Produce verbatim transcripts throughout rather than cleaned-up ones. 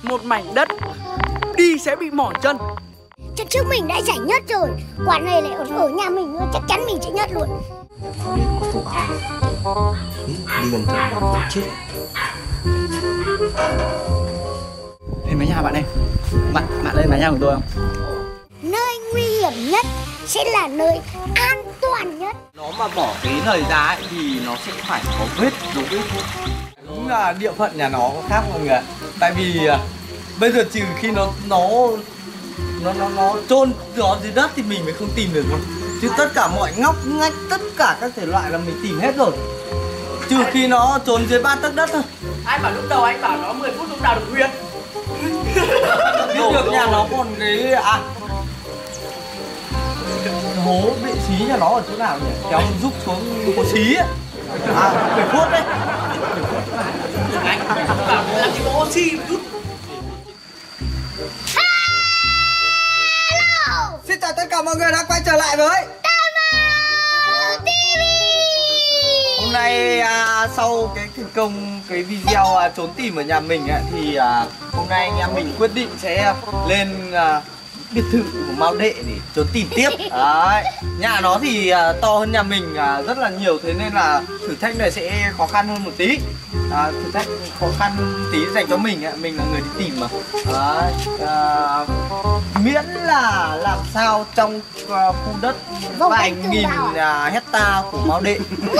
một mảnh đất, đi sẽ bị mỏi chân. Chắc trước mình đã giải nhất rồi, quả này lại ở nhà mình nữa, chắc chắn mình sẽ nhất luôn. Có biết có thủ ảo. Đi gần chỗ nó chết. Lên mái nhà bạn em. Bạn bạn lên mái nhà của tôi không? Nơi nguy hiểm nhất sẽ là nơi an toàn nhất. Nó mà bỏ cái lời ra ấy, thì nó sẽ phải có vết dấu vết. Đúng là địa phận nhà nó có khác mọi người. Tại vì à, bây giờ trừ khi nó nó nó nó nó chôn nó dưới đất thì mình mới không tìm được thôi. Chứ tất cả mọi ngóc ngách, tất cả các thể loại là mình tìm hết rồi. Trừ khi nó trốn dưới ba tấc đất thôi. Ai bảo lúc đầu anh bảo nó mười phút lúc nào được huyết. Biết được nhà nó còn cái à hố vị trí nhà nó ở chỗ nào nhỉ? Kéo rút xuống có xí ấy. À, phải phốt đấy. Anh bảo làm gì có oxy một chút. Hello. Xin chào tất cả mọi người đã quay trở lại với ti vi. hôm nay à, sau cái thành công cái video à, trốn tìm ở nhà mình à, thì à, hôm nay anh em mình quyết định sẽ lên à, biệt thự của Mao Đệ để trốn tìm tiếp. Đấy. Nhà nó thì à, to hơn nhà mình à, rất là nhiều, thế nên là thử thách này sẽ khó khăn hơn một tí. À, thử thách khó khăn hơn tí dành cho mình, mình là người đi tìm mà. Đấy. À, miễn là làm sao trong uh, khu đất vài nghìn uh, hecta của Mao Đệ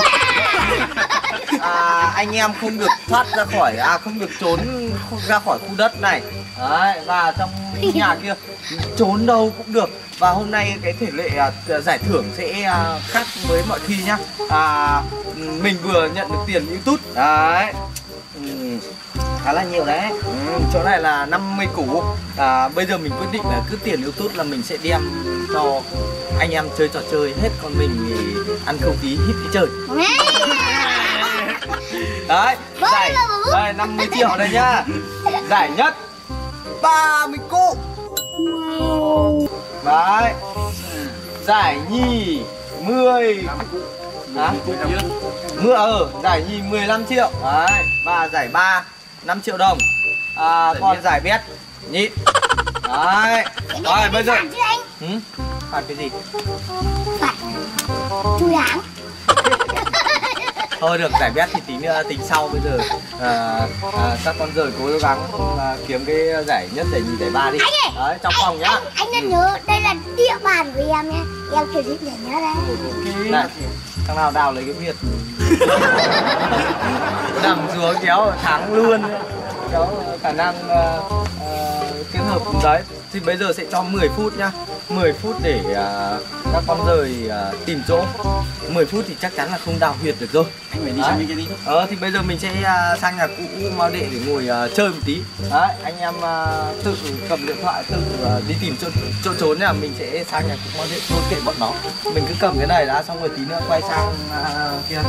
à, anh em không được thoát ra khỏi, à không được trốn không ra khỏi khu đất này. Đấy, và trong nhà kia trốn đâu cũng được. Và hôm nay cái thể lệ uh, giải thưởng sẽ uh, khác với mọi khi nhá. À, mình vừa nhận được tiền YouTube đấy. Ừ, khá là nhiều đấy. Ừ, chỗ này là năm mươi củ. À, bây giờ mình quyết định là cứ tiền YouTube là mình sẽ đem cho anh em chơi trò chơi hết, còn mình thì ăn không khí hít khí trời. Đấy, giải đây năm mươi triệu đây nhá. Giải nhất ba mươi củ. Đấy. Giải nhì mười. Hả? Mưa ờ, giải nhì mười lăm triệu. Đấy, và giải ba năm triệu đồng. À, còn giải bét nhịn. Đấy. Rồi bây giờ ừ? Phạt cái gì? Phạt chui áng. Thôi được, giải bét thì tính uh, tính sau. Bây giờ à, à, các con rời cố gắng uh, kiếm cái giải nhất, giải nhì, giải ba đi. Đấy, trong phòng nhá. Anh, anh nên ừ. nhớ đây là địa bàn của em nhé. Em kiểu gì để nhớ đây. Okay. Này, thằng nào đào lấy cái Việt nằm xuống kéo thắng luôn, kéo khả năng uh, uh, kết hợp đấy. Thì bây giờ sẽ cho mười phút nhá, mười phút để uh, các con rời uh, tìm chỗ. Mười phút thì chắc chắn là không đào huyệt được rồi. Anh phải đi sang bên kia đi. Ờ thì bây giờ mình sẽ uh, sang nhà cũ Mao Đệ để ngồi uh, chơi một tí. Đấy, anh em uh, tự cầm điện thoại, tự uh, đi tìm chỗ, chỗ trốn nha. Mình sẽ sang nhà cũ Mao Đệ, thôi kệ bọn nó. Mình cứ cầm cái này đã, xong rồi tí nữa quay sang uh, kia.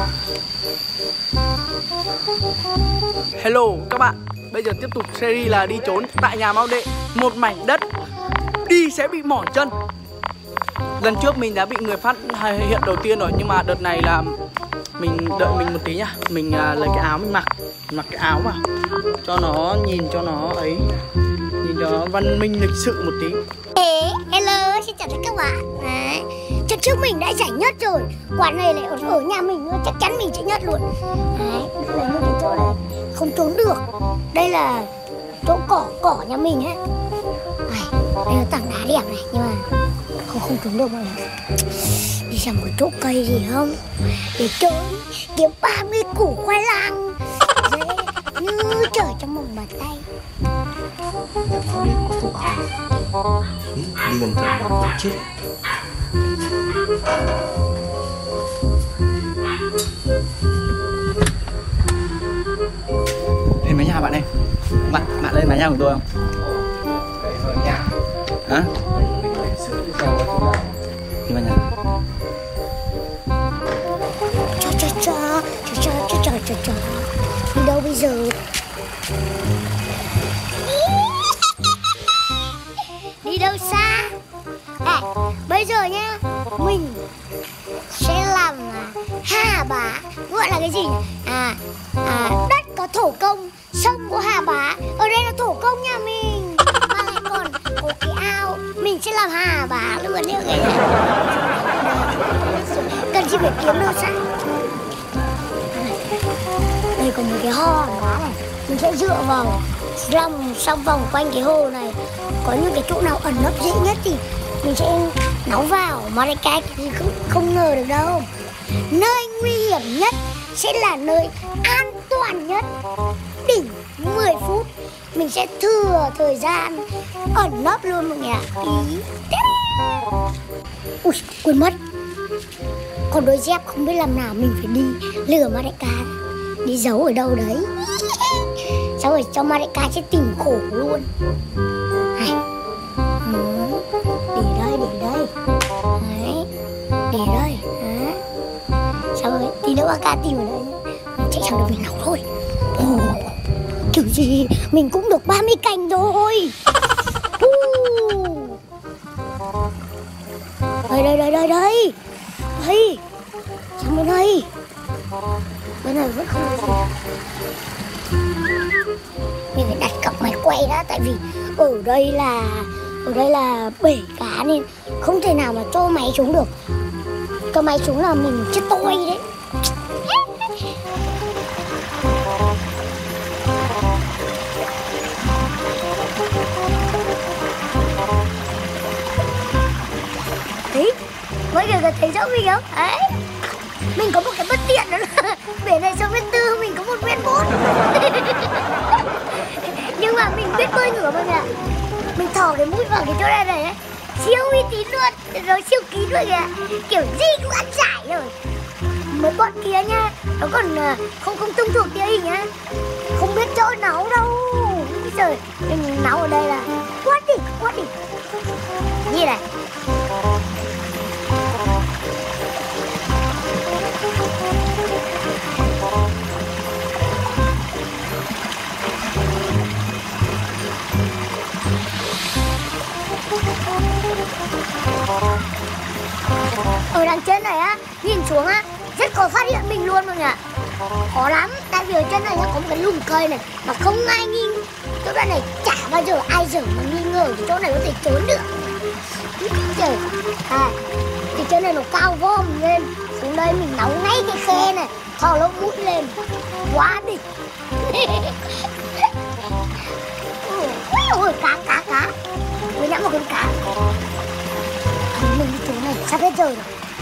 Hello các bạn, bây giờ tiếp tục series là đi trốn tại nhà Mao Đệ, một mảnh đất, đi sẽ bị mỏi chân. Lần trước mình đã bị người phát hiện đầu tiên rồi, nhưng mà đợt này là mình đợi mình một tí nhá. Mình uh, lấy cái áo mình mặc, mình mặc cái áo vào cho nó nhìn cho nó ấy, nhìn cho nó văn minh lịch sự một tí. Hey, hello, xin chào tất cả các bạn. Đấy. Chắc trước mình đã giải nhất rồi, quả này lại ở nhà mình nữa, chắc chắn mình sẽ nhất luôn. Đấy, đây là những cái chỗ này không trốn được. Đây là chỗ cỏ cỏ nhà mình ấy. Đây, đây là tảng đá đẹp này, nhưng mà không không trốn được mọi người. Đi xem một chỗ cây gì không để trốn kiếm ba mươi củ khoai lang dễ như trở trong một bàn tay. Có biết có thủ ảo. Đi gần chỗ nó chết. Lên mái nhà bạn em. Bạn bạn lên mái nhà của tôi không? Hả? Đi vào nhà. Cho cho cho cho cho cho cho cho cho đi đâu bây giờ? Đi đâu xa? À, bây giờ nhá, mình sẽ làm Hà Bá, gọi là cái gì nhỉ? À, à đất có thổ công, sông có Hà Bá, ở đây là thổ công sông nhà mình, mà lại còn có cái ao, mình sẽ làm hà bá luôn đấy người này. Cần gì phải kiếm đâu sao? Đây còn một cái ho đá này, mình sẽ dựa vào lòng xong vòng quanh cái hồ này, có những cái chỗ nào ẩn nấp dễ nhất thì mình sẽ nấu vào, mà đây cái thì không không ngờ được đâu. Nơi nguy hiểm nhất sẽ là nơi an toàn nhất. Đỉnh mười phút mình sẽ thừa thời gian ẩn nấp luôn mọi người ạ. Ý. Ui, quên mất. Còn đôi dép không biết làm nào, mình phải đi lừa ma đại ca, đi giấu ở đâu đấy. Sao rồi cho ma đại ca sẽ tìm khổ luôn. Này. Ừ. Để đây, để đây. Đấy. Để đây. Đấy. Sao rồi, tí nữa ba ca tìm ở đây. Mình chạy sang được mình nấu thôi. Ồ, kiểu gì mình cũng được ba mươi cành rồi. Đây, đây, đây, đây, đây. Đây. Sang bên đây. Bên này vẫn không có gì. Mình phải đặt cặp máy quay đã, tại vì ở đây là ở đây là bể cá nên không thể nào mà cho máy xuống được. Cho máy xuống là mình chết tôi đấy. Đấy, mọi người có thấy rõ mình không? Đấy. Mình có một cái bất tiện đó là bể này sáu mét tư, mình có một mét bốn. Nhưng mà mình biết bơi ngửa mọi người ạ. Mình thò cái mũi vào cái chỗ này này ấy. Siêu uy tín luôn, rồi siêu kín luôn kìa. Kiểu gì cũng ăn giải rồi. Mấy bọn kia nha, nó còn không không tung thuộc địa hình nhá. Không biết chỗ nấu đâu. Bây giờ mình nấu ở đây là quá đỉnh, quá đỉnh. Như này. Ở đằng trên này á, nhìn xuống á, rất khó phát hiện mình luôn mọi người ạ. Khó lắm, tại vì ở trên này nó có một cái lùm cây này mà không ai nghi. Chỗ đoạn này chả bao giờ ai dở mà nghi ngờ thì chỗ này có thể trốn được. Trời, à, thì chỗ này nó cao gom lên, xuống đây mình nấu ngay cái khe này, thò lỗ mũi lên, quá đỉnh. Ôi, cá, cá, cá, mới nhắm một con cá. Mình đi chỗ này sắp hết rồi.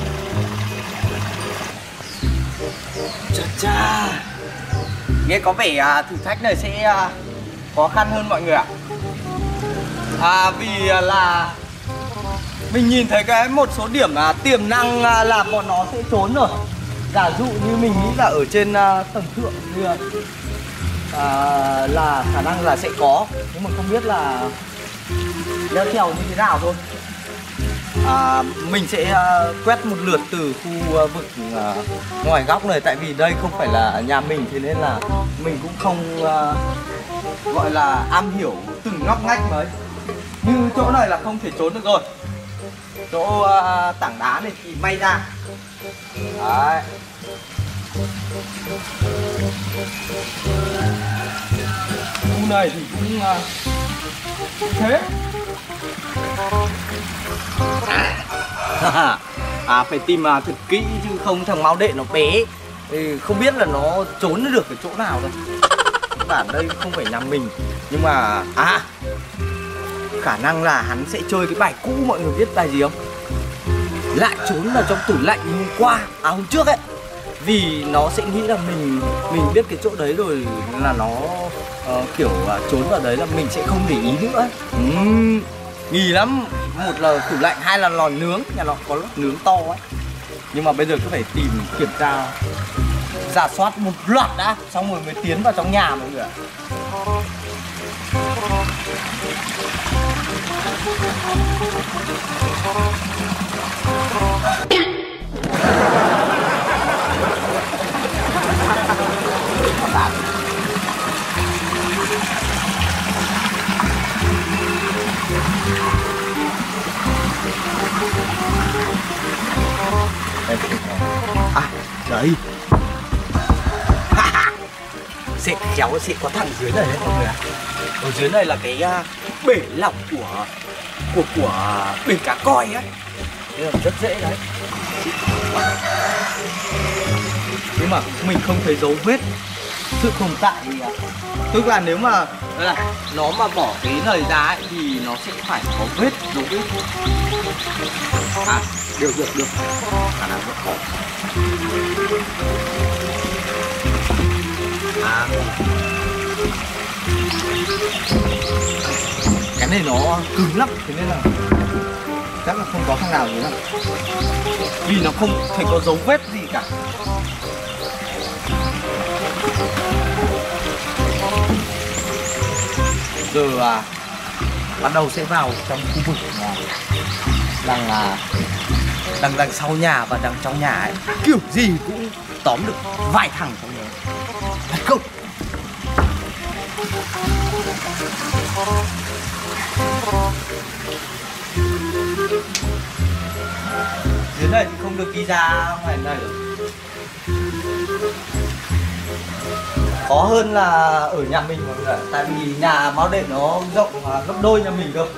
Chà chà, nghe có vẻ à, thử thách này sẽ à, khó khăn hơn mọi người ạ. À, vì à, là mình nhìn thấy cái một số điểm à, tiềm năng à, là bọn nó sẽ trốn rồi. Giả dụ như mình nghĩ là ở trên à, tầng thượng thì à, là khả năng là sẽ có, nhưng mà không biết là leo trèo như thế nào thôi. À, mình sẽ uh, quét một lượt từ khu uh, vực uh, ngoài góc này, tại vì đây không phải là nhà mình, thế nên là mình cũng không uh, gọi là am hiểu từng ngóc ngách mấy. Như chỗ này là không thể trốn được rồi. Chỗ uh, tảng đá này thì may ra. Đấy. Khu này thì cũng uh, thế. À, phải tìm à, thật kỹ chứ không thằng máu đệ nó bé thì không biết là nó trốn được ở chỗ nào đâu. Bản đây không phải nhà mình, nhưng mà à, khả năng là hắn sẽ chơi cái bài cũ. Mọi người biết bài gì không? Lại trốn vào trong tủ lạnh như hôm qua, à hôm trước ấy. Vì nó sẽ nghĩ là mình mình biết cái chỗ đấy rồi, là nó uh, kiểu uh, trốn vào đấy là mình sẽ không để ý nữa. uhm, Nghỉ lắm. Một là tủ lạnh, hai là lò nướng, nhà nó có lò nướng to ấy. Nhưng mà bây giờ cứ phải tìm kiểm tra, rà soát một loạt đã, xong rồi mới tiến vào trong nhà mọi người ạ. À, đấy. Sẽ kéo sẽ có thằng dưới này đấy mọi người ạ. Ở dưới này là cái uh, bể lọc của của của bể cá coi ấy, nên là rất dễ đấy. Nhưng mà mình không thấy dấu vết sự tồn tại gì cả. Tức là nếu mà đây này, nó mà bỏ cái lời ra ấy, thì nó sẽ phải có vết dấu vết. À, được được được, khả năng rất khó. À, cái này nó cứng lắm, thế nên là chắc là không có thằng nào nữa, vì nó không thấy có dấu vết gì cả. Giờ à, bắt đầu sẽ vào trong khu vực mà đang là đằng đằng sau nhà và đằng trong nhà ấy, kiểu gì cũng tóm được vài thằng trong đó. Let's go. Dưới này thì không được đi ra ngoài này được. Khó hơn là ở nhà mình mọi người, tại vì nhà Mão Đệ nó rộng gấp đôi nhà mình cơ.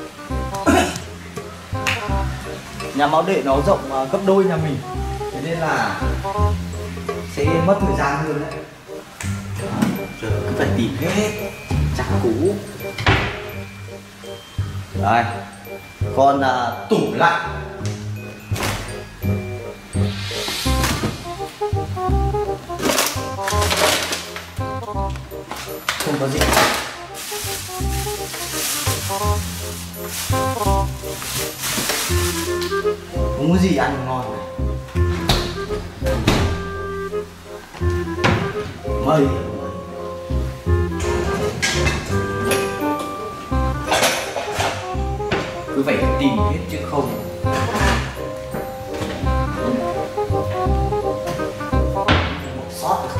Nhà Mão Đệ nó rộng gấp đôi nhà mình, thế nên là sẽ mất thời gian hơn đấy. Giờ cứ phải tìm hết chắc cú. Đây, còn uh, tủ lạnh. Không có gì. Không có gì ăn ngon này. Mời. Cứ phải tìm hết chứ không một sót được.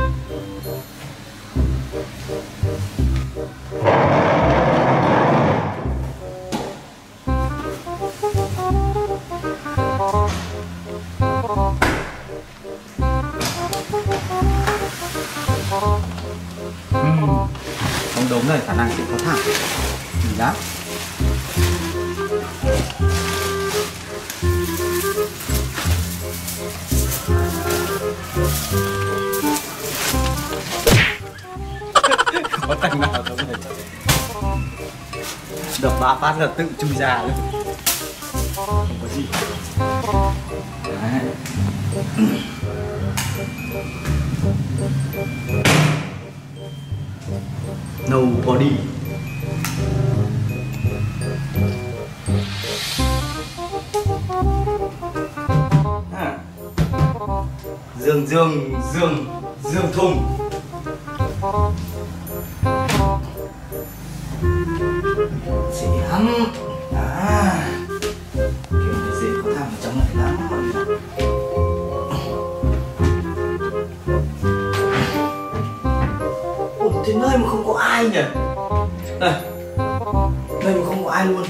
Uhm, trong đống này khả năng sẽ có thẳng gì đó. Có thằng nào giống này đập ba phát là tự chui ra luôn, không có gì. Đấy. Nobody. À. Dương dương dương dương thùng. Dễ lắm. À, kiểu này dễ có thằng ở trong này lắm mọi người. Ủa, thế nơi mà không có ai nhỉ? Đây, nơi mà không có ai luôn.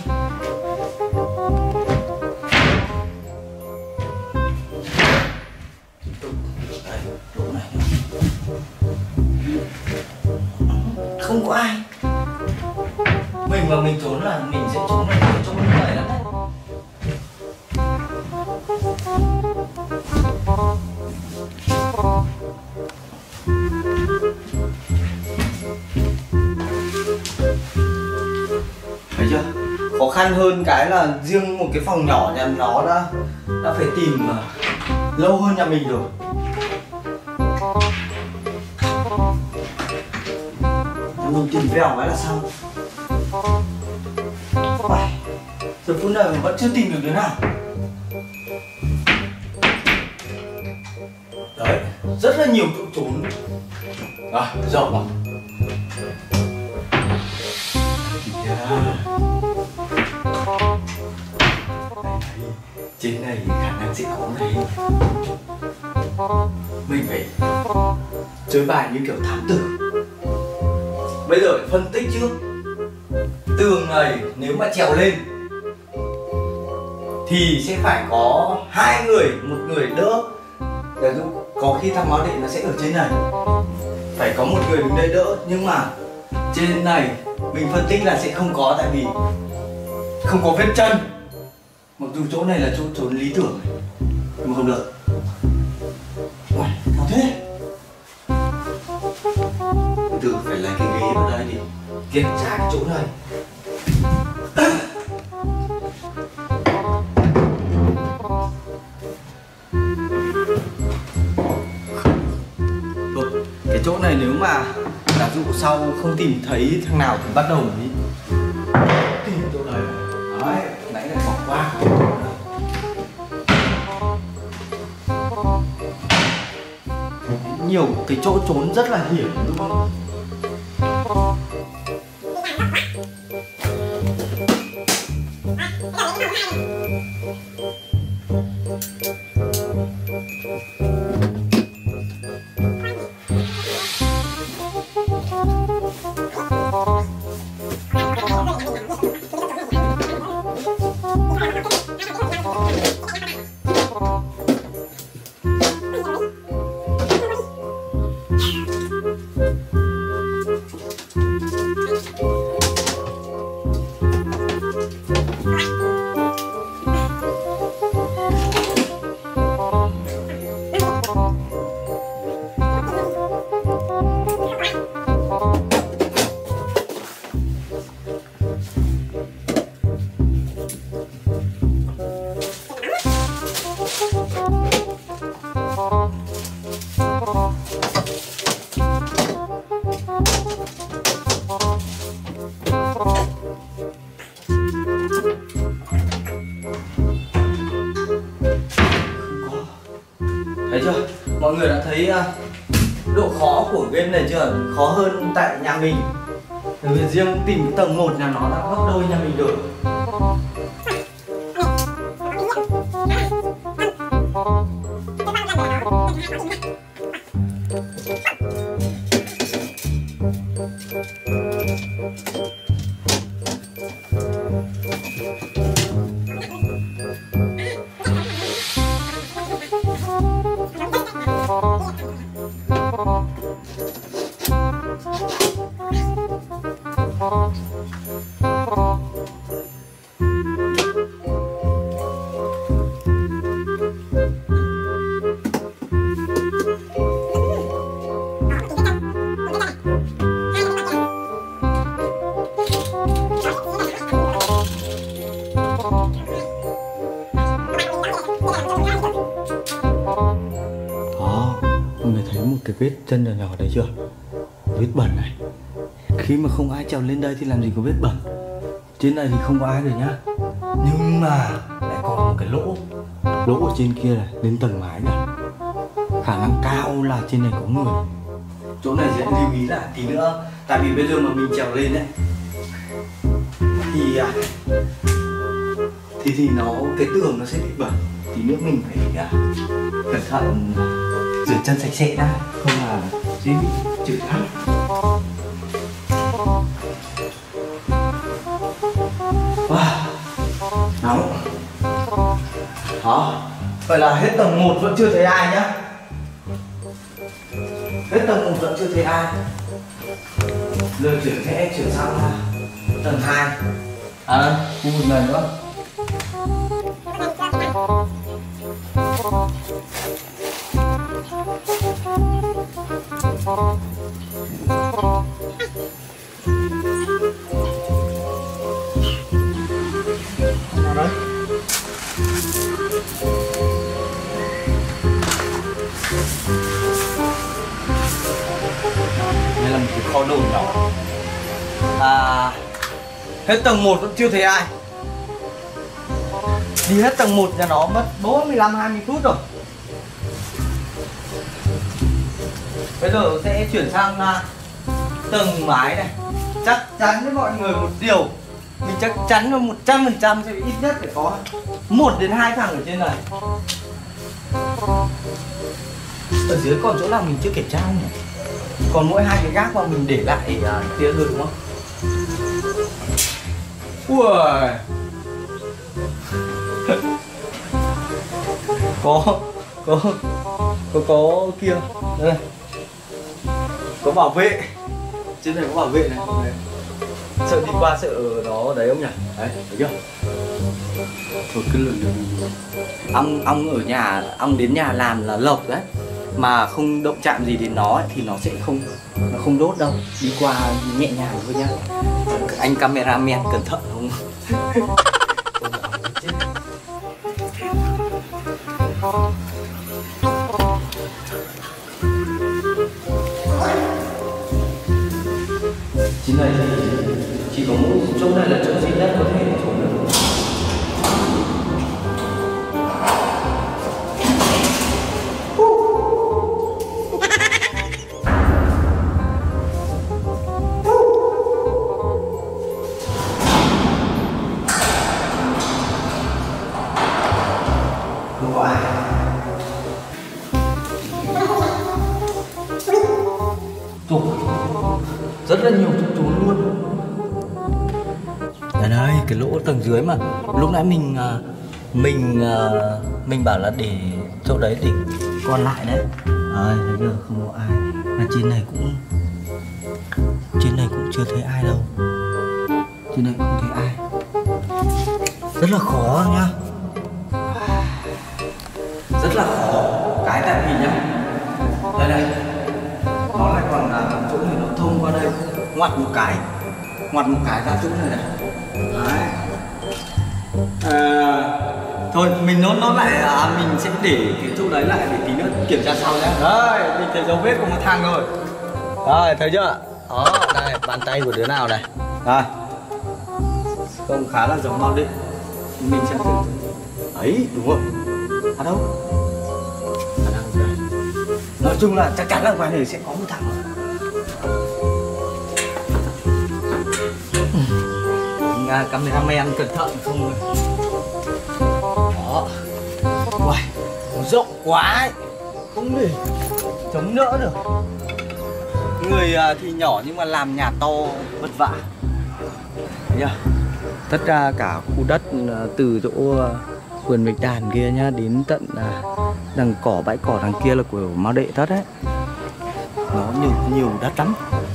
Đây, chỗ này không có ai. Mình mà mình trốn là mình sẽ trốn ở trong những này lắm đấy. Thấy chưa? Khó khăn hơn cái là riêng một cái phòng nhỏ nhà nó đã đã phải tìm uh, lâu hơn nhà mình rồi. Mình tìm vèo cái là xong. Uầy, giờ phút này mình vẫn chưa tìm được đứa nào. Đấy, rất là nhiều chỗ trốn. À, rộng à? Yeah. Đây, trên này khả năng sẽ có này. Mình phải chơi bài như kiểu thám tử. Bây giờ phải phân tích trước. Tường này nếu mà trèo lên thì sẽ phải có hai người, một người đỡ. Để có khi thằng Mão Đệ nó sẽ ở trên này, phải có một người đứng đây đỡ. Nhưng mà trên này mình phân tích là sẽ không có, tại vì không có vết chân. Mặc dù chỗ này là chỗ trốn lý tưởng nhưng mà không được. Uầy, sao thế? Từ từ phải lấy cái ghế vào đây để kiểm tra cái chỗ này. Rồi, cái chỗ này nếu mà giả dụ sau không tìm thấy thằng nào thì bắt đầu mới tìm chỗ này. Đấy, nãy lại bỏ qua. Nhiều cái chỗ trốn rất là hiểm luôn. Thấy chưa? Mọi người đã thấy uh, độ khó của game này chưa? Khó hơn tại nhà mình. Vì riêng tìm tầng một nhà nó đã gấp đôi nhà mình rồi. Cái vết chân nhỏ nhỏ đấy chưa? Vết bẩn này. Khi mà không ai trèo lên đây thì làm gì có vết bẩn. Trên này thì không có ai rồi nhá. Nhưng mà lại còn một cái lỗ. Lỗ ở trên kia này, lên tầng mái này. Khả năng cao là trên này có người. Chỗ này sẽ lưu ý lại tí nữa. Tại vì bây giờ mà mình trèo lên đấy Thì à, Thì thì nó, cái tường nó sẽ bị bẩn. Tí nữa mình phải à, cẩn thận rửa chân sạch sẽ đã, không là dễ bị trượt lắm. Wow, nóng. Đó, vậy là hết tầng một vẫn chưa thấy ai nhá. Hết tầng một vẫn chưa thấy ai. Giờ chuyển sẽ chuyển sang tầng hai. À, khu vực này nữa. Đấy. Đây là một cái kho đồ nhỏ. À, hết tầng một vẫn chưa thấy ai. Đi hết tầng một nhà nó mất bốn mươi lăm hai mươi phút rồi. Bây giờ sẽ chuyển sang uh, tầng mái này. Chắc chắn với mọi người một điều, mình chắc chắn là một trăm phần trăm sẽ ít nhất phải có một đến hai thằng ở trên này. Ở dưới còn chỗ nào mình chưa kiểm tra không nhỉ? Còn mỗi hai cái gác mà mình để lại uh, kia thôi đúng không? Ui. có có có có kia đây, có bảo vệ trên này, có bảo vệ này. Sợ đi qua sợ nó đấy không nhỉ? Đấy, thấy chưa? Thôi cứ lượn lượn. Ong ong ở nhà, ong đến nhà làm là lộc đấy. Mà không động chạm gì đến nó ấy, thì nó sẽ không nó không đốt đâu. Đi qua nhẹ nhàng thôi nhá. Anh cameraman cẩn thận không? Chị này thì chỉ có mỗi chỗ này là chỗ duy nhất có thể trốn được. Không có ai. Trời, rất là nhiều chỗ trốn luôn. Đây đây, cái lỗ tầng dưới mà lúc nãy mình mình mình bảo là để chỗ đấy để còn lại đấy. Đấy, thấy chưa, không có ai. Mà trên này cũng trên này cũng chưa thấy ai đâu. Trên này không thấy ai. Rất là khó nhá. Rất là khó. Cái tại vì nhá, đây này, nó lại còn là chỗ này nó thông qua đây, ngoặt một cái, ngoặt một cái ra chỗ này này. Đấy. À, thôi mình nốt nốt lại, à, mình sẽ để cái chỗ đấy lại để tí nữa kiểm tra sau nhé. Đấy, mình thấy dấu vết của một thằng rồi. Rồi, thấy chưa? Đó, đây bàn tay của đứa nào này. Đây. Trông khá là giống Mao Đệ. Mình sẽ thử. Ấy, đúng không? À đâu? À đang đây. Nói chung là chắc chắn là ngoài này sẽ có một thằng. Anh uh, cameraman cẩn thận không rồi. Đó. Uầy, nó rộng quá ấy. Không để chống đỡ được. Người uh, thì nhỏ nhưng mà làm nhà to vất vả. Thấy chưa? Tất ra cả khu đất uh, từ chỗ uh, vườn bạch đàn kia nhá đến tận uh, đằng cỏ bãi cỏ đằng kia là của Mao Đệ tất đấy. Nó nhiều nhiều đất lắm.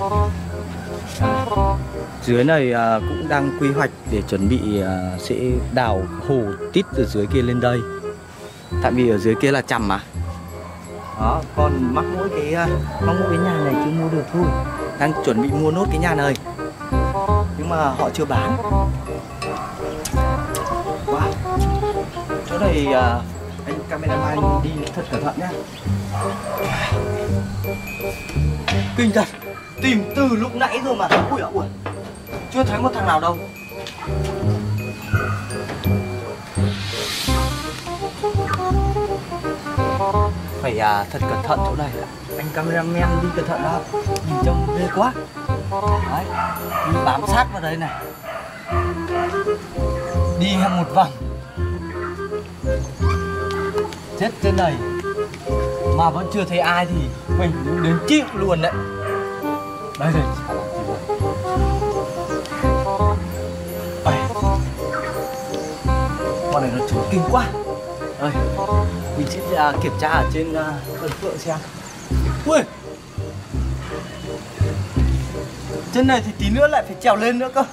Dưới này à, cũng đang quy hoạch để chuẩn bị à, sẽ đào hồ tít từ dưới kia lên đây. Tại vì ở dưới kia là chằm mà. Đó, còn mắc mỗi cái mắc mỗi cái nhà này chưa mua được thôi. Đang chuẩn bị mua nốt cái nhà này. Nhưng mà họ chưa bán. Wow. Chỗ này à, anh cameraman đi thật cẩn thận nhá. Kinh thật. Tìm từ lúc nãy rồi mà. Ui ui, chưa thấy một thằng nào đâu. Phải à, thật cẩn thận chỗ này. Anh cameraman đi cẩn thận đó. Nhìn trông ghê quá. Đấy, đi bám sát vào đây này. Đi hàng một vòng. Chết trên này mà vẫn chưa thấy ai thì mình đến chịu luôn đấy. Đây rồi. Ây, con này nó trốn kinh quá. Ơi, mình sẽ uh, kiểm tra ở trên uh, con phượng xem. Ui, trên này thì tí nữa lại phải trèo lên nữa cơ.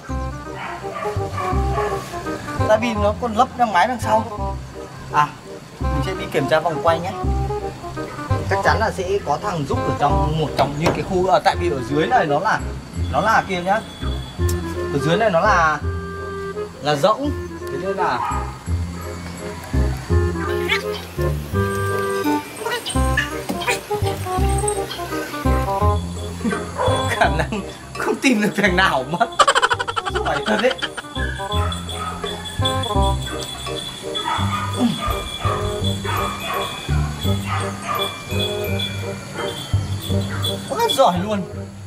Tại vì nó còn lấp đằng mái đằng sau. À, mình sẽ đi kiểm tra vòng quay nhé. Chắc chắn là sẽ có thằng giúp ở trong một trong những cái khu ở, tại vì ở dưới này nó là nó là kia nhá. Ở dưới này nó là là rỗng, thế nên là khả năng không tìm được thằng nào mất. Phải thật đấy. Quá giỏi luôn.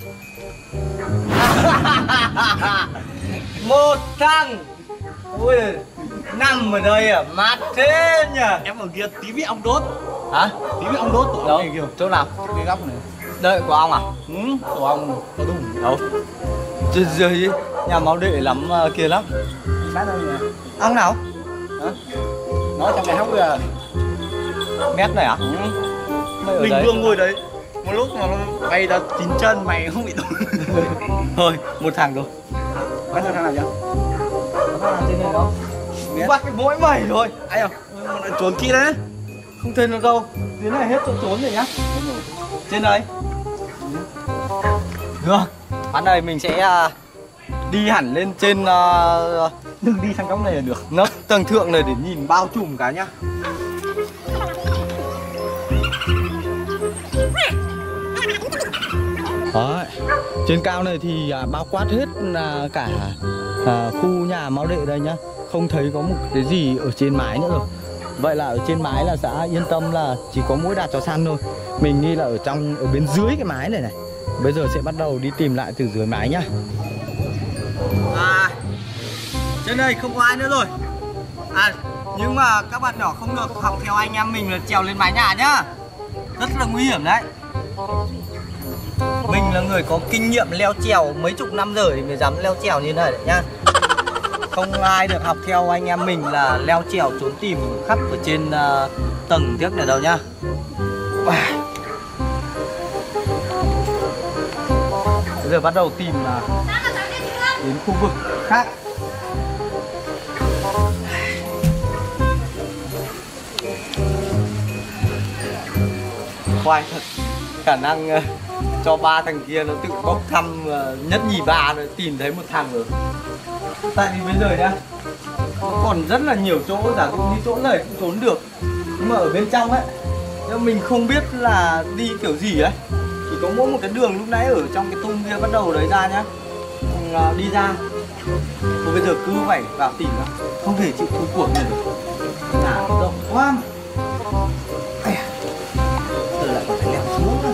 Một thằng. Ui, nằm ở đây à, mát thế nhỉ. Em ở kia tí với ong đốt. Hả? Tí với ong đốt tụi Đâu? này kìa. Chỗ nào? Cái góc này. Đây của ông à? Ừ, của ong có đúng. Đâu? Dưới dưới nhà Mao Đệ lắm uh, kia lắm. Sát đây nè. Ông nào? Hả? Nó trong cái hốc kìa. Mét này à? Ừ. Mày ở Mình đấy. vừa ngồi đấy. Một lúc mà nó bay ra chín chân mày không bị đụng. Thôi, một thằng thôi. Bắt thằng nào chưa? Nó làm trên này đâu? Bắt cái mỗi mày thôi. Ai không? Trốn kia đấy. Không thêm được đâu. Tuyến này hết chỗ trốn rồi nhá. Trên đây. Được. Bán này mình sẽ uh, đi hẳn lên trên uh, Đừng đi sang góc này là được. nấc tầng thượng này để nhìn bao trùm cả nhá. Đấy. Trên cao này thì à, bao quát hết là cả à, khu nhà Mão Đệ đây nhá. Không thấy có một cái gì ở trên mái nữa rồi. Vậy là ở trên mái là xã yên tâm là chỉ có mỗi đàn chó săn thôi. Mình nghĩ là ở trong ở bên dưới cái mái này này. Bây giờ sẽ bắt đầu đi tìm lại từ dưới mái nhá. À, trên đây không có ai nữa rồi. À, nhưng mà các bạn nhỏ không được học theo anh em mình là trèo lên mái nhà nhá. Rất là nguy hiểm đấy. Mình là người có kinh nghiệm leo trèo mấy chục năm rồi thì mới dám leo trèo như này đấy nhá. Không ai được học theo anh em mình là leo trèo trốn tìm khắp ở trên uh, tầng tiếp này đâu nhá. Bây giờ bắt đầu tìm là đến khu vực khác. Khoai thật, khả năng uh, cho ba thằng kia nó tự bốc thăm uh, nhất nhì ba rồi tìm thấy một thằng rồi. Tại vì bây giờ nhá, nó còn rất là nhiều chỗ, giả dụ như chỗ này cũng trốn được, nhưng mà ở bên trong ấy, nhưng mình không biết là đi kiểu gì ấy. Chỉ có mỗi một cái đường lúc nãy ở trong cái tung kia bắt đầu đấy ra nhá, uh, đi ra. Và bây giờ cứ phải vào tìm ra, không thể chịu thua cuộc này được. Nhà nó rộng quá mà. Giờ lại còn phải leo xuống nữa.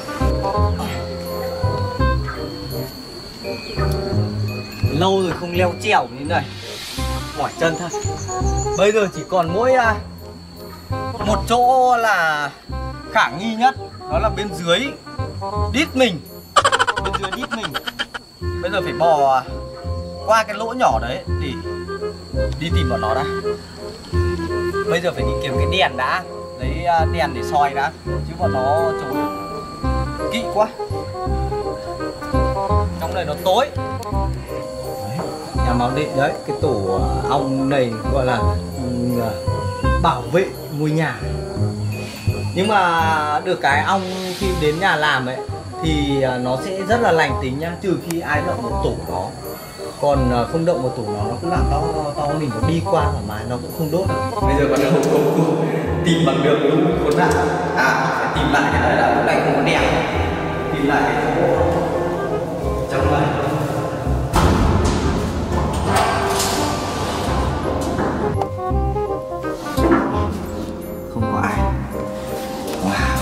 Lâu rồi không leo trèo như này, mỏi chân thật. Bây giờ chỉ còn mỗi uh, một chỗ là khả nghi nhất, đó là bên dưới đít mình. Bên dưới đít mình. Bây giờ phải bò qua cái lỗ nhỏ đấy để đi tìm bọn nó đã. Bây giờ phải đi kiếm cái đèn đã, lấy uh, đèn để soi đã, chứ bọn nó trốn kỹ quá. Trong này nó tối. Nhà Mão Đệ đấy, cái tổ ong này gọi là uh, bảo vệ ngôi nhà. Nhưng mà được cái ong khi đến nhà làm ấy thì uh, nó sẽ rất là lành tính nhá, trừ khi ai động một tổ nó. Còn uh, không động một tổ nó, nó cũng làm to to mình có đi qua thoải mái, nó cũng không đốt. Bây giờ bắt đầu công cụ tìm bằng được đúng khốn nạn. À, phải tìm lại cái này là lúc này không có đèn. Tìm lại cái chỗ trong này. Không có ai. Wow.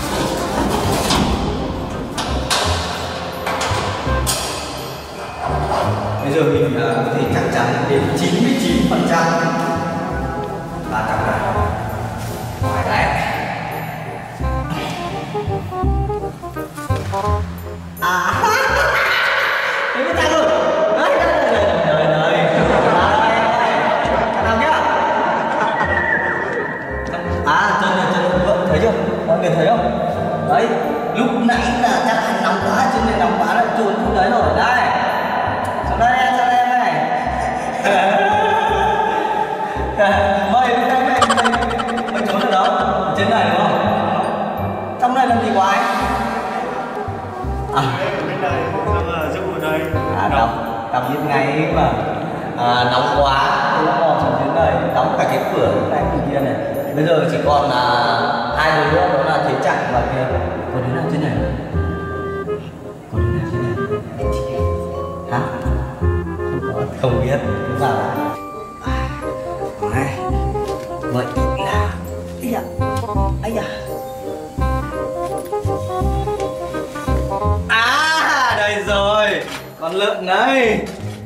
Bây giờ mình uh, có thể chắc chắn đến chín mươi chín phần trăm là trong này. Ngoài đấy. À. Thấy cái tay rồi. Đấy, đấy, đấy. Làm nhá. À, chân này, chân này, thấy chưa? Mọi người thấy không? Đấy, lúc nãy là chắc là nóng quá, chân này nóng quá lại trốn xuống đấy rồi. Đây. Xuống đây, xuống đây này. Mày, mày, mày, mày, mày trốn ở đâu? Trên này đúng không? Trong này làm gì có ai? À, bên này xong là giúp ở đây. à đóng, đóng như ngay mà à, nóng quá, tôi đã mò xuống dưới này, đóng cả cái cửa lúc nãy bên kia này. Bây giờ chỉ còn là hai đứa nữa, đó là Thế Trạng và kia. Có đứa nào trên này? Có đứa nào trên này? Hả? Không có, không biết. Cứ vào lại. Này, vậy là... Ây da, ây da. À, đây rồi, con lợn đây.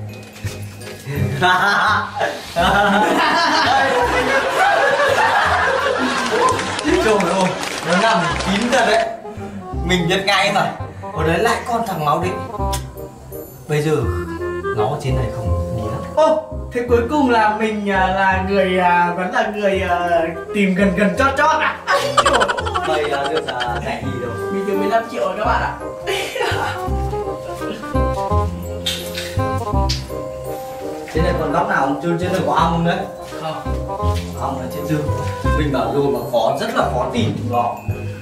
Trời ơi, nó nằm kín ra đấy. Mình biết ngay mà. Ở đấy lại con thằng Mão Đệ. Bây giờ nó ở trên này không đi lắm. Ô, thế cuối cùng là mình à, là người à, vẫn là người à, tìm gần gần chót chót à? Bây giờ được là rẻ gì đâu. Mình được mười lăm triệu rồi các bạn ạ. Trên này còn góc nào không? Trên, trên này có ong không đấy? Không. Ong là trên giường. Mình bảo rồi mà khó, rất là khó tìm nó.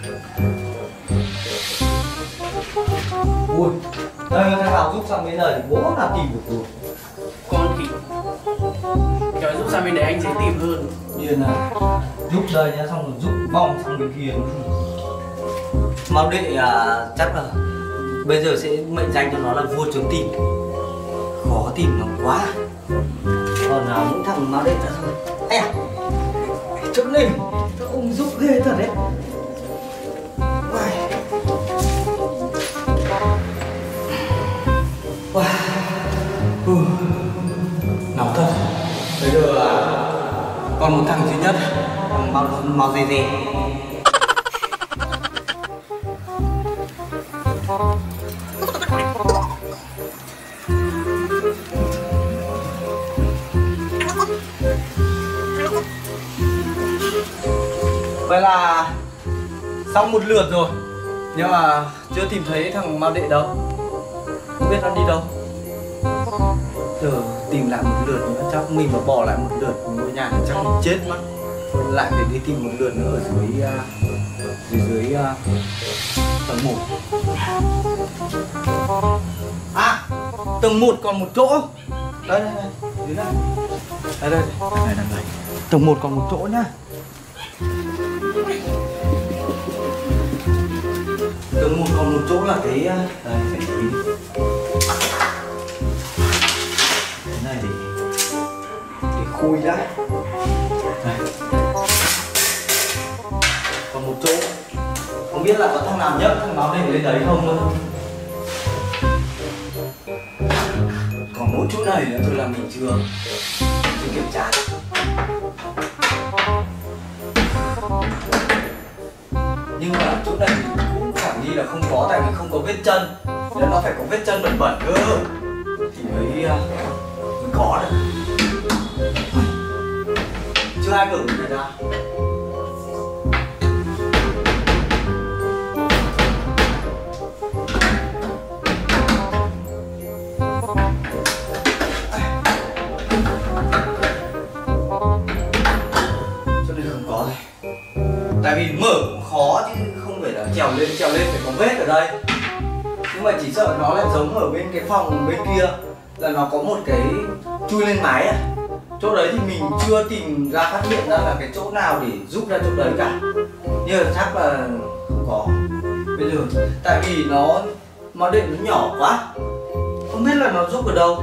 Ui, đây thằng nào giúp sang bên này thì bố là tìm được rồi. Con thì trời giúp sang bên đấy anh dễ tìm hơn. Nhiên là giúp đây nhá, xong rồi giúp vòng sang bên kia. Mao đệ à, chắc là bây giờ sẽ mệnh danh cho nó là vua trốn tìm. Khó tìm nó quá. Còn là những thằng Mao đệ ra thôi. Ây à, chỗ này nó không giúp ghê thật đấy. Wow. Uh. Nóng thật. Bây giờ là còn một thằng duy nhất, thằng Mao Mao dê dê. Vậy là xong một lượt rồi, nhưng mà chưa tìm thấy thằng Mao đệ đâu, không biết nó đi đâu. Giờ tìm lại một lượt nữa, chắc mình mà bỏ lại một lượt ngôi nhà chắc mình chết mất. Lại phải đi tìm một lượt nữa ở dưới uh, dưới dưới uh, tầng một. À, tầng một còn một chỗ. Đây đây đây, dưới đây. Đây đây, đây đây đây. Tầng một còn một chỗ nhá. Tầng một còn một chỗ là cái đây, phải đi. Cái này để để khui đã. Đây. Còn một chỗ, không biết là có thằng nào nhấc thằng Mao đệ lên đấy không nữa. Còn mỗi chỗ này nữa thôi là mình chưa chưa kiểm tra. Nhưng mà chỗ này cũng chẳng nghi là không có, tại vì không có vết chân, nên nó phải có vết chân bẩn bẩn cơ thì mới, uh, mới có được. Chưa ai mở cái này ra. Chỗ này không có rồi. Tại vì mở cũng khó chứ không phải là trèo lên, trèo lên phải có vết ở đây. Nhưng mà chỉ sợ nó lại giống ở bên cái phòng bên kia, là nó có một cái chui lên mái à. Chỗ đấy thì mình chưa tìm ra, phát hiện ra là cái chỗ nào để giúp ra chỗ đấy cả. Nhưng mà chắc là không có. Bây giờ tại vì nó Mao đệ nó nhỏ quá, không biết là nó giúp ở đâu.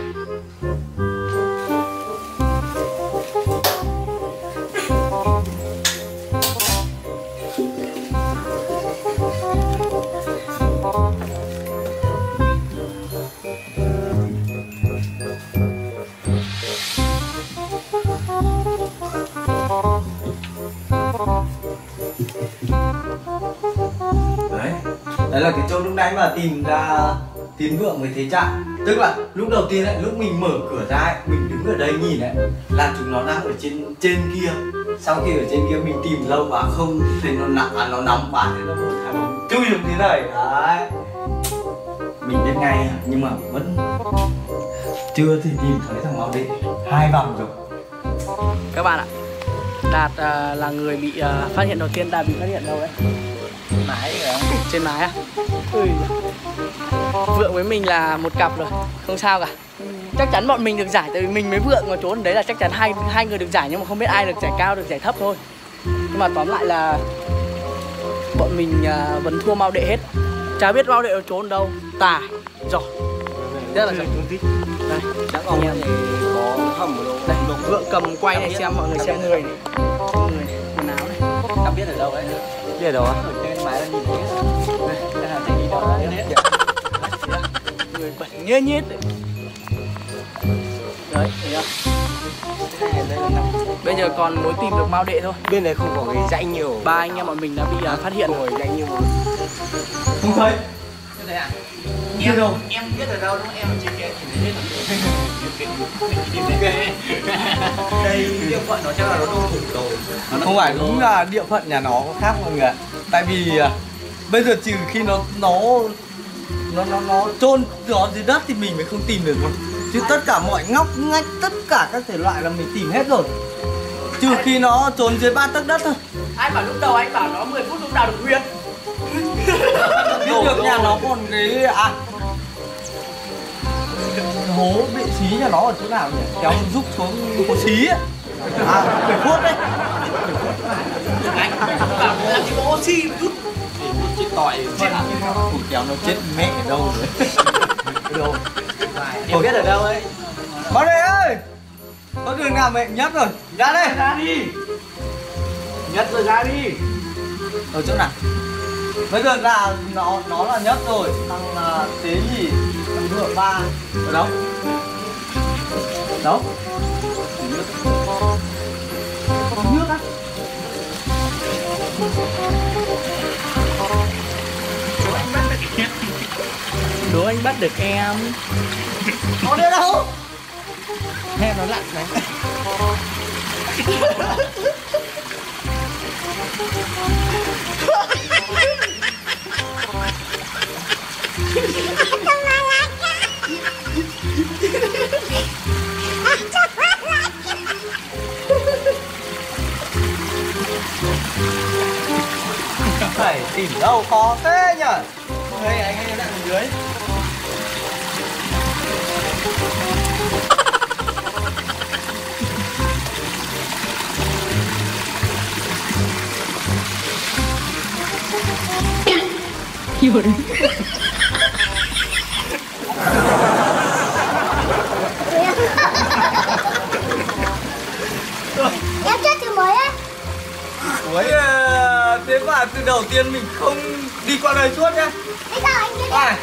Đấy, đấy là cái chỗ lúc nãy mà tìm ra tín vượng với thế trạng. Tức là lúc đầu tiên ấy, lúc mình mở cửa ra ấy, mình đứng ở đây nhìn ấy, là chúng nó đang ở trên trên kia. Sau khi ở trên kia mình tìm lâu quá không thấy nó nặng, à, nó nóng quá nên nó một thằng chui được thế này. Đấy, mình biết ngay nhưng mà vẫn chưa thể tìm thấy thằng Mao đệ. Hai vòng rồi. Các bạn ạ, Đạt uh, là người bị uh, phát hiện đầu tiên. Đạt bị phát hiện đâu đấy? Mái rồi. Trên mái à? Ui. Vượng với mình là một cặp rồi, không sao cả. Chắc chắn bọn mình được giải, tại vì mình mới Vượng mà trốn đấy là chắc chắn hai hai người được giải, nhưng mà không biết ai được giải cao, được giải thấp thôi. Nhưng mà tóm lại là bọn mình uh, vẫn thua Mao đệ hết. Chả biết Mao đệ nó trốn đâu. Tài, giỏi, rất là giỏi. Đây, chắc ông em có hầm ở đâu. đây, Vượng cầm quay này xem mọi người xem người này, người này, quần áo này. Các biết ở đâu đấy? Biết ở đâu á? Ở trên mái là nhìn thấy. Đây, đây là chạy đi đâu đấy. Người bẩn nhê nhết đấy. Đấy, thấy không? Bây giờ còn muốn tìm được Mao đệ thôi. Bên này không có cái dãy nhiều. Ba anh em bọn mình đã bị uh, phát hiện rồi. Dãy nhiều. Không thấy. Thế à? Em đâu? Em biết ở đâu đúng không? Em ở trên kia nhìn thấy hết. Đây địa phận nó chắc là nó đông thủ rồi. Không phải, đúng là địa phận nhà nó có khác mọi người ạ. Tại vì uh, bây giờ trừ khi nó nó nó nó nó chôn nó dưới đất thì mình mới không tìm được. Chứ Chứ tất cả mọi ngóc ngách, tất cả các thể loại là mình tìm hết rồi. Trừ khi nó trốn dưới ba tấc đất thôi. Ai bảo lúc đầu anh bảo nó mười phút lúc nào được huyệt. Biết được nhà nó còn cái à hố vị trí nhà nó ở chỗ nào nhỉ? Kéo rút xuống hố xí ấy. À, bảy phút đấy. Anh bảo là cái bộ oxy một chút. Chết tỏi chết củ kéo nó chết mẹ ở đâu rồi. Đâu? Em biết ở đâu ấy. Vào đây ơi. Có đường nào mẹ nhất rồi. Ra đây. Ra đi. Nhất rồi ra đi. Ở chỗ nào? Bây giờ là nó nó là nhất rồi. Thằng uh, tế gì? Thằng vợ ba. Ở đâu? Đâu? Nước á? Đố anh bắt được em. Nó đi đâu? Em nó lặn này. Phải tìm đâu khó thế nhở? Đây anh ấy đang ở dưới. Em chết từ mới á. Ủa, thế mà từ đầu tiên mình không đi qua đây suốt nhá. Thế sao anh biết À.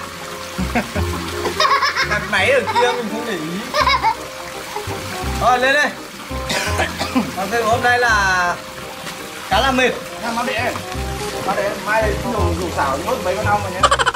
Đặt máy ở kia mình không để ý. Rồi lên đây. Còn thêm hôm nay là khá là mệt. Em má để má để mai rủ rủ xảo nhốt mấy con ong rồi nhé.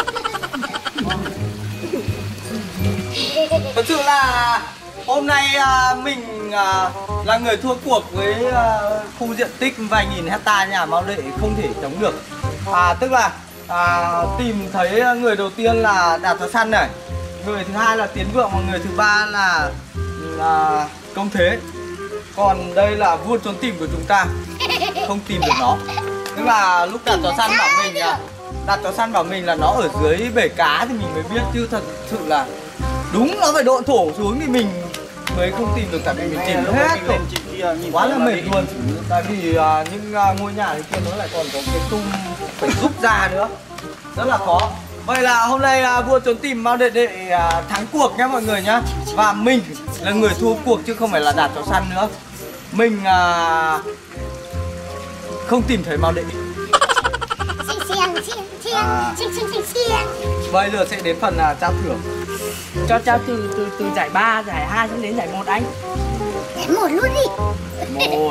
Thật sự là hôm nay à, mình à, là người thua cuộc với à, khu diện tích vài nghìn hecta nhà Mao Đệ không thể chống được. À, tức là à, tìm thấy người đầu tiên là Đạt Chó Săn này, người thứ hai là Tiến Vượng và người thứ ba là à, Công Thế. Còn đây là vua trốn tìm của chúng ta, không tìm được nó. Tức là lúc Đạt Chó Săn bảo mình à, Đạt Chó Săn bảo mình là nó ở dưới bể cá thì mình mới biết, chứ thật sự là đúng nó phải độn thổ xuống thì mình mới không tìm được, tại vì mình tìm hết rồi. Quá là mệt luôn. Tại vì uh, những uh, ngôi nhà kia nó lại còn có cái tung phải rút ra nữa, rất là khó. Vậy là hôm nay uh, vua trốn tìm Mao Đệ Đệ uh, thắng cuộc nhé mọi người nhá. Và mình là người thua cuộc chứ không phải là Đạt Chó Săn nữa. Mình uh, không tìm thấy Mao Đệ. Xiên xiên xiên xiên xiên xiên xiên xiên. Bây giờ sẽ đến phần uh, trao thưởng. Cho trao từ từ từ giải ba, giải hai cho đến giải một anh. Để một luôn đi. Một,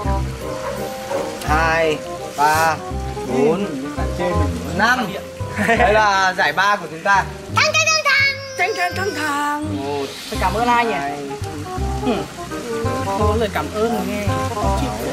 hai, ba, bốn, năm. Đây là giải ba của chúng ta. Thăng thăng thăng thăng. Tranh tranh căng thẳng. Một, Phải cảm ơn ai nhỉ? hai, Ừ. Không có lời cảm ơn rồi nghe. Khó chịu đấy.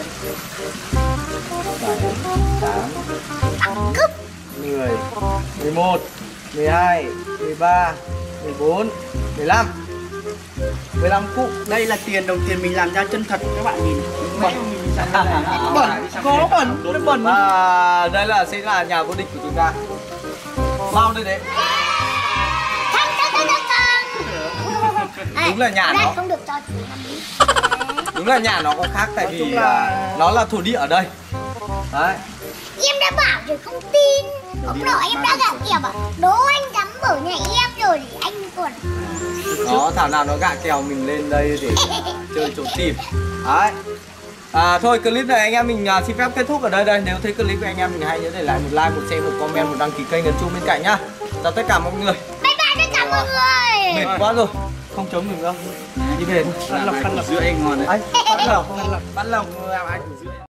tám, mười, mười một, mười hai, mười ba, mười bốn, mười lăm. mười lăm cụ. Đây là tiền đồng tiền mình làm ra chân thật các bạn nhìn. Bẩn. Bẩn, có bẩn, nó bẩn. À, đây là sẽ là nhà vô địch của chúng ta. Mau đây đấy. Thăng thăng thăng thăng thăng. Đúng là nhà Đây nó. không được cho chú làm đi. Đúng là nhà nó có khác, tại vì là... là nó là thổ địa ở đây. Đấy. Em đã bảo rồi không tin. Hôm nọ em đã gạ kèo bảo đố anh dám ở nhà em rồi thì anh còn. Nó thảo nào nó gạ kèo mình lên đây để chơi trốn tìm. Đấy. À, thôi clip này anh em mình uh, xin phép kết thúc ở đây đây. Nếu thấy clip của anh em mình hay nhớ để lại một like, một share, một comment, một đăng ký kênh, ấn chuông bên cạnh nhá. Chào tất cả mọi người. Bye bye tất cả mọi người. Mệt quá rồi, không chống được đâu. Đi về thôi. Ăn lọc, ăn lọc. Giữa anh ngon đấy. Anh, bắt lộc, Ăn lọc. bắt lộc làm ai của giữa.